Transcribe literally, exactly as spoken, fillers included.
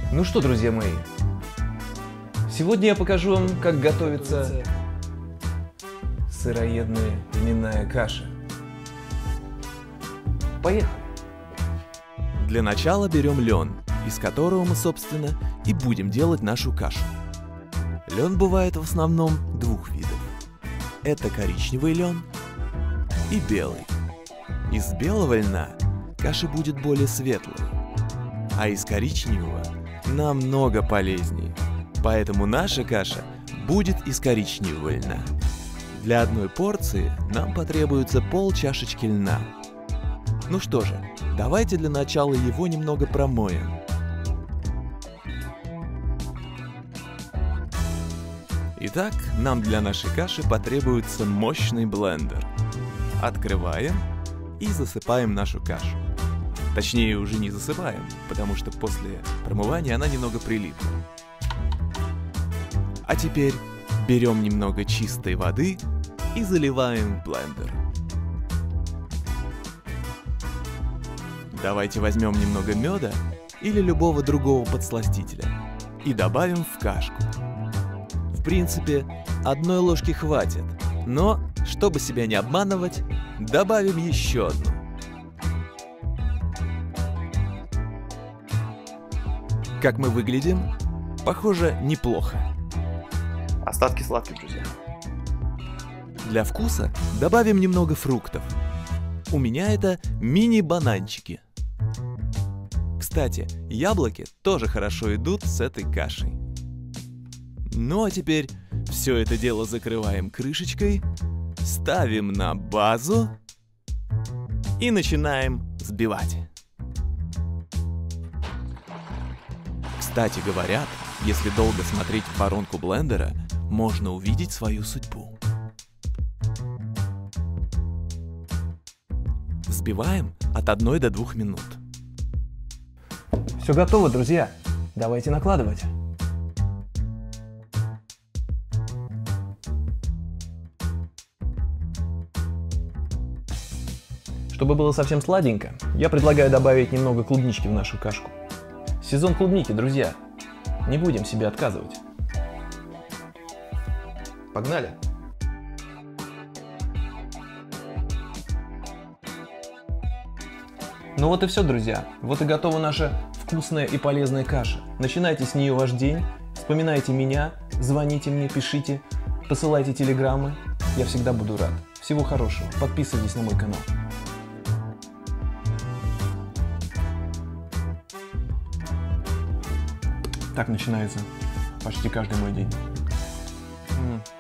Ну что, друзья мои, сегодня я покажу вам, как готовится сыроедная льняная каша. Поехали! Для начала берем лен, из которого мы, собственно, и будем делать нашу кашу. Лен бывает в основном двух видов. Это коричневый лен и белый. Из белого льна каша будет более светлой, а из коричневого намного полезнее. Поэтому наша каша будет из коричневого льна. Для одной порции нам потребуется пол чашечки льна. Ну что же, давайте для начала его немного промоем. Итак, нам для нашей каши потребуется мощный блендер. Открываем и засыпаем нашу кашу. Точнее, уже не засыпаем, потому что после промывания она немного прилипла. А теперь берем немного чистой воды и заливаем в блендер. Давайте возьмем немного меда или любого другого подсластителя и добавим в кашку. В принципе, одной ложки хватит, но, чтобы себя не обманывать, добавим еще одну. Как мы выглядим? Похоже, неплохо. Остатки сладких, друзья. Для вкуса добавим немного фруктов. У меня это мини-бананчики. Кстати, яблоки тоже хорошо идут с этой кашей. Ну а теперь все это дело закрываем крышечкой, ставим на базу и начинаем взбивать. Кстати, говорят, если долго смотреть в воронку блендера, можно увидеть свою судьбу. Взбиваем от одной до двух минут. Все готово, друзья. Давайте накладывать. Чтобы было совсем сладенько, я предлагаю добавить немного клубнички в нашу кашку. Сезон клубники, друзья. Не будем себе отказывать. Погнали! Ну вот и все, друзья. Вот и готова наша вкусная и полезная каша. Начинайте с нее ваш день. Вспоминайте меня, звоните мне, пишите, посылайте телеграммы. Я всегда буду рад. Всего хорошего. Подписывайтесь на мой канал. Так начинается почти каждый мой день. М.